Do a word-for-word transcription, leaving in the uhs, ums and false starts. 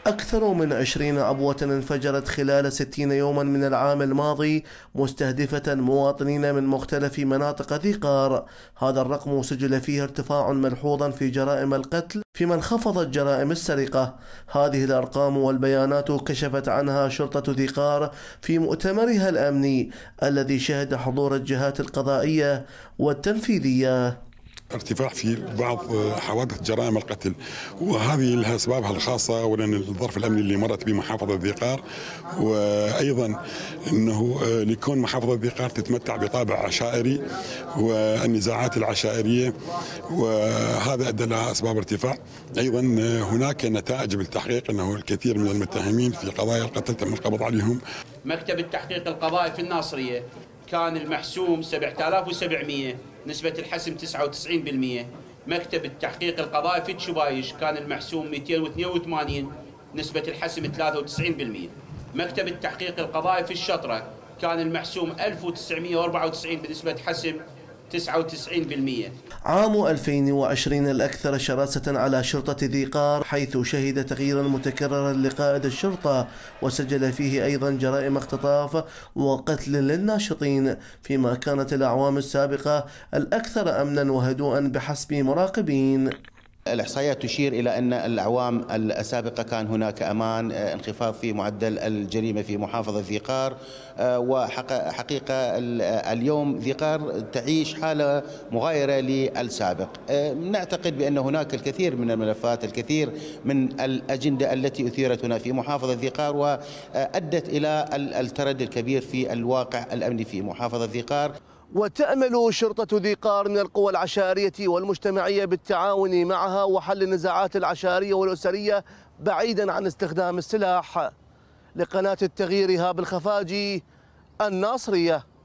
أكثر من عشرين عبوة انفجرت خلال ستين يوما من العام الماضي مستهدفة مواطنين من مختلف مناطق ذي قار. هذا الرقم سجل فيه ارتفاع ملحوظا في جرائم القتل فيما انخفضت جرائم السرقة. هذه الأرقام والبيانات كشفت عنها شرطة ذي قار في مؤتمرها الأمني الذي شهد حضور الجهات القضائية والتنفيذية. ارتفاع في بعض حوادث جرائم القتل، وهذه لها اسبابها الخاصه، ولان الظرف الامني اللي مرت به محافظه ذي قار، وايضا انه لكون محافظه ذي قار تتمتع بطابع عشائري والنزاعات العشائريه، وهذا ادى لها اسباب ارتفاع. ايضا هناك نتائج بالتحقيق انه الكثير من المتهمين في قضايا القتل تم القبض عليهم. مكتب التحقيق القضائي في الناصريه كان المحسوم سبعة آلاف وسبعمئة، نسبة الحسم تسعة وتسعين بالمئة. مكتب التحقيق القضائي في تشبايش كان المحسوم مئتين واثنين وثمانين، نسبة الحسم ثلاثة وتسعين بالمئة. مكتب التحقيق القضائي في الشطرة كان المحسوم ألف وتسعمئة وأربعة وتسعين بنسبة حسم تسعة وتسعين بالمئة. عام ألفين وعشرين الأكثر شراسة على شرطة ذي قار، حيث شهد تغييرا متكررا لقائد الشرطة وسجل فيه أيضا جرائم اختطاف وقتل للناشطين، فيما كانت الأعوام السابقة الأكثر أمنا وهدوءا بحسب مراقبين. الإحصائيات تشير إلى أن الأعوام السابقة كان هناك أمان، انخفاض في معدل الجريمة في محافظة ذي قار، وحقيقة اليوم ذي قار تعيش حالة مغايرة للسابق. نعتقد بأن هناك الكثير من الملفات، الكثير من الأجندة التي أثيرت هنا في محافظة ذي قار وأدت إلى التردي الكبير في الواقع الأمني في محافظة ذي قار. وتأمل شرطة ذي قار من القوى العشائرية والمجتمعية بالتعاون معها وحل النزاعات العشائرية والأسرية بعيدا عن استخدام السلاح. لقناة التغيير هاب الخفاجي، الناصرية.